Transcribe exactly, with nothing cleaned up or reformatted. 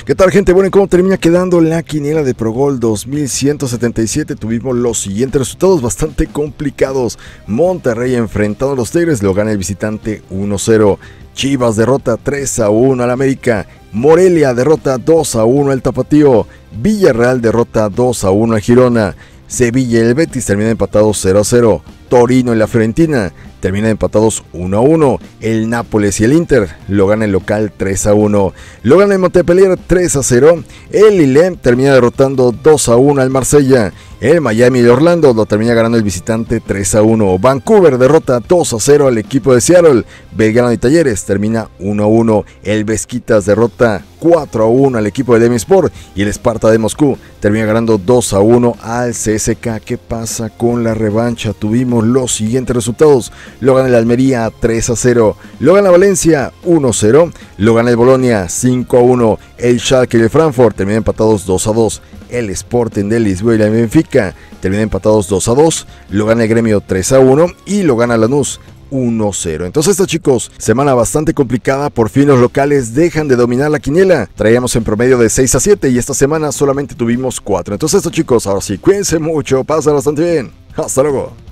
¿Qué tal, gente? Bueno, ¿y cómo termina quedando la quiniela de ProGol dos mil ciento setenta y siete? Tuvimos los siguientes resultados bastante complicados. Monterrey enfrentando a los Tigres, lo gana el visitante uno cero. Chivas derrota tres a uno al América. Morelia derrota dos a uno al Tapatío. Villarreal derrota dos a uno al Girona. Sevilla y el Betis terminan empatados cero a cero. Torino y la Fiorentina terminan empatados uno a uno. El Nápoles y el Inter lo gana el local tres a uno. Lo gana el Montpellier tres a cero. El Lille termina derrotando dos a uno al Marsella. El Miami de Orlando lo termina ganando el visitante tres a uno. Vancouver derrota dos a cero al equipo de Seattle. Belgrano y Talleres termina uno a uno. El Beşiktaş derrota cuatro a uno al equipo de Demirspor. Y el Sparta de Moscú termina ganando dos a uno al C S K. ¿Qué pasa con la revancha? Tuvimos los siguientes resultados. Lo gana el Almería tres a cero. Lo gana Valencia uno a cero. Lo gana el Bolonia cinco a uno. El Schalke y el Frankfurt terminan empatados dos a dos. El Sporting de Lisboa y la Benfica terminan empatados dos a dos. Lo gana el Gremio tres a uno. Y lo gana Lanús uno a cero. Entonces, estos chicos, semana bastante complicada. Por fin los locales dejan de dominar la quiniela. Traíamos en promedio de seis a siete y esta semana solamente tuvimos cuatro. Entonces, estos chicos, ahora sí, cuídense mucho, pasen bastante bien. Hasta luego.